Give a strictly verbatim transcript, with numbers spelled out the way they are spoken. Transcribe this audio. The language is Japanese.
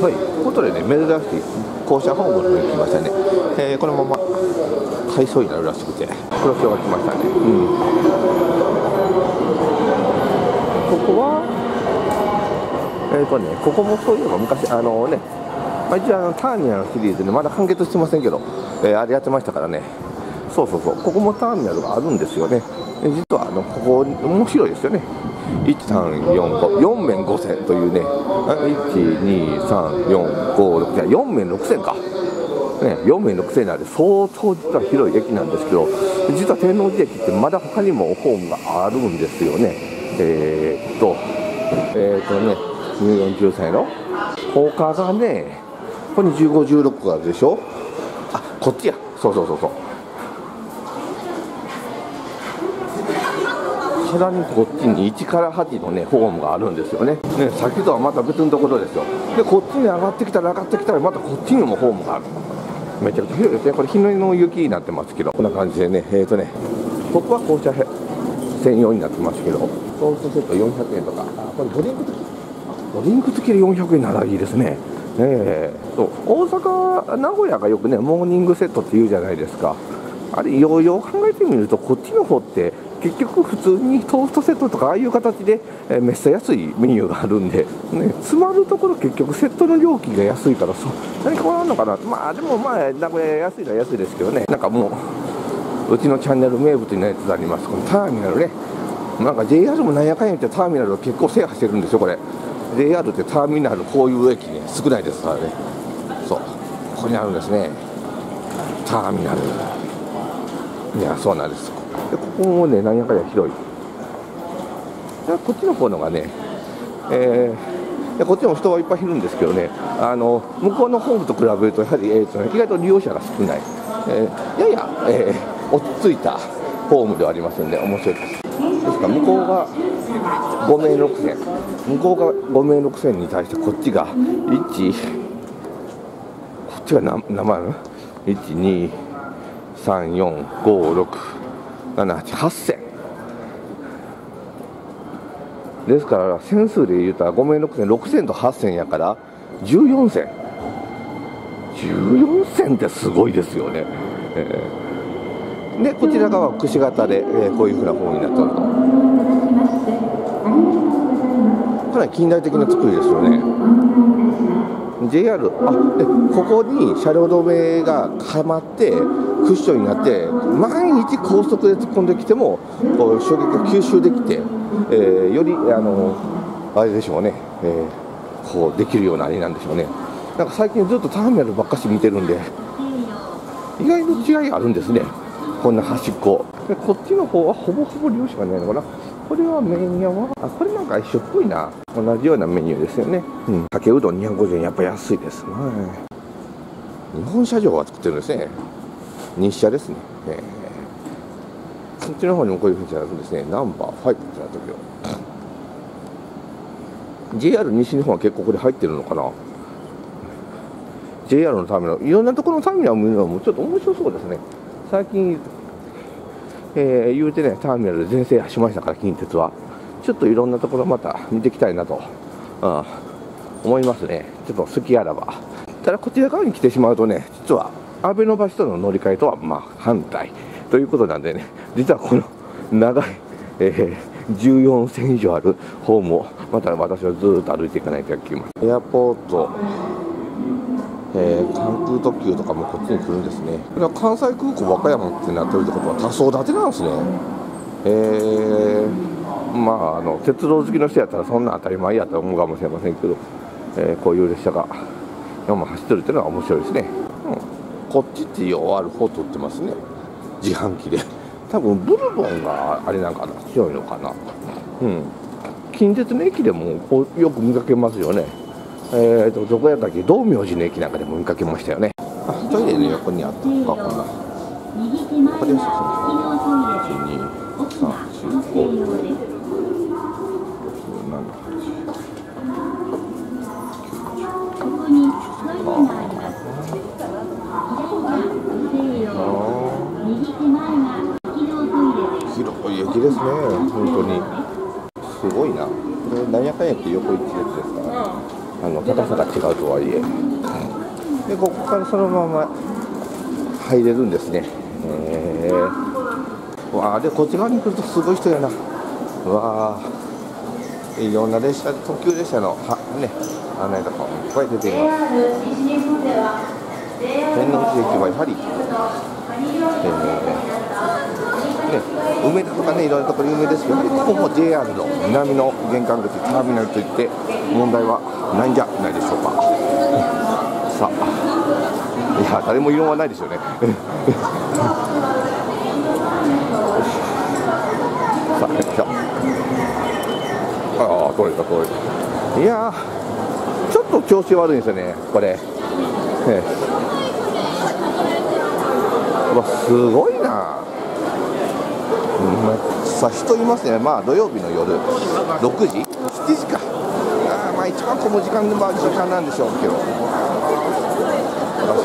はい、ことでね、珍しい校舎ホームに来ましたね。えー、このまま改装になるらしくて、黒潮が来ましたね。うん、ここは、えーとね、ここもそういえば昔、あのね、まあ、一応あのターミナルシリーズでまだ完結してませんけど、えー、あれやってましたからね。そうそうそう、ここもターミナルがあるんですよね。実はあのここ面白いですよね。いち、さん、よん、ご、よん面ご線というね、いち、に、さん、よん、ご、ろく、じゃあよん面ろく線か、ね、よん面ろく線なんで相当実は広い駅なんですけど、実は天王寺駅ってまだ他にもホームがあるんですよね。えー、っと、えー、っとね、じゅうよん、じゅうさんの他がね、ここにじゅうご、じゅうろくがあるでしょ。あ、こっちや、そうそうそうそう。さらにこっちにいちからはちのね、ホームがあるんですよね。ね、先とはまた別のところですよ。で、こっちに上がってきたら上がってきたらまたこっちにもホームがある。めちゃくちゃ広いですね。これ日の雪になってますけど、こんな感じでね、えーとね、ここは紅茶専用になってますけど、ソースセットよんひゃくえんとか、あ、これドリンク付き、ドリンク付きでよんひゃくえんならいいですね。えー、と大阪、名古屋がよくね、モーニングセットって言うじゃないですか。あれ、ようよう考えてみると、こっちの方って結局普通にトーストセットとかああいう形で、えー、めっちゃ安いメニューがあるんで、ね、詰まるところ結局セットの料金が安いから、そう何か変わらんのかな。まあでもまあ名古屋安いのは安いですけどね。なんかもううちのチャンネル名物になりつつあります、このターミナルね。なんか ジェイアール もなんやかんやってターミナルを結構制覇してるんですよ、これ。 ジェイアール ってターミナルこういう駅ね、少ないですからね。そう、ここにあるんですね、ターミナル。いや、そうなんです。でここもね、なんやかんや広い。でこっちの方のがね、えー、でこっちも人はいっぱいいるんですけどね、あの向こうのホームと比べるとやはり、えーとね、意外と利用者が少ない、えー、やや、えー、落ち着いたホームではありますので面白いです。ですから向こうがご面ろく線、向こうがご面ろく線に対してこっちがいち、こっちが何何ある いち、に、さん、よん、ご、ろく、なな、はち、はち線ですから、線数で言うたらご面ろく線、ろく線とはち線やからじゅうよん線、じゅうよん線ってすごいですよね。えー、でこちら側はくし形で、えー、こういうふうな方になっておると、かなり近代的な作りですよね。 ジェイアール、あでここに車両止めがはまってクッションになって、毎日高速で突っ込んできてもこう衝撃が吸収できて、えー、よりあのあれでしょうね、えー、こうできるようなあれなんでしょうね。なんか最近ずっとターミナルばっかし見てるんで、意外と違いあるんですね、こんな端っこで。こっちの方はほぼほぼ利用者がないのかな。これは麺屋は、あ、これなんか一緒っぽいな。同じようなメニューですよね。うん、かけうどんにひゃくごじゅうえん、やっぱ安いですね。日本車上が作ってるんですね。日車ですね。えー、そっちの方にもこういうふうになるんですね。ナンバーファイブってなったけど、ジェイアール 西日本は結構これ入ってるのかな。 ジェイアール のターミナル、いろんなところのターミナルを見るのもちょっと面白そうですね。最近えー、言うてね、ターミナルで全制覇しましたから、近鉄は。ちょっといろんなところまた見ていきたいなと、うん、思いますね。ちょっと好きあらば。ただこちら側に来てしまうとね、実は安倍の橋との乗り換えとはまあ反対ということなんでね、実はこの長い、えー、じゅうよん線以上あるホームをまた私はずっと歩いていかないといけません。エアポート、えー、関空特急とかもこっちに来るんですね。これは関西空港和歌山ってなってるってことは多層建てなんですね。えー、まああの鉄道好きの人やったらそんな当たり前やと思うかもしれませんけど、えー、こういう列車が今走ってるっていうのは面白いですね。うん、こっちってようある方取ってますね、自販機で。多分ブルボンがあれなんかな、強いのかな。うん、近鉄の駅でもこうよく見かけますよね。えーと、どこやったっけ、道明寺の駅なんかでも見かけましたよね。あ、トイレの横にあったのか、こんな。わかりやすいですね。いち、に、さん、よん、ご、ろく、なな、はち。広い駅ですね、本当に。すごいな。これ、なんやかんやって横一列ですから。 あの高さが違うとはいえ、でここからそのまま入れるんですね。えー、わあ、でこっち側に来るとすごい人やな。わあ、いろんな列車、特急列車のはね、案内とかもいっぱい出ています。天王寺駅はやはり、えーね、梅田とかね、いろんなところ有名ですけど、ここも ジェイアール の南の玄関口ターミナルといって問題はないんじゃないでしょうか。さあ、いや誰も異論はないでしょうね。さあ、よいしょ。ああ、通れた通れた。いやー、ちょっと調子悪いんですよね、これ。ええ、うわ、すごいな。うん、さあ人いますね。まあ土曜日の夜ろくじしちじか。あ、まあ一番混む時間でもある時間なんでしょうけど、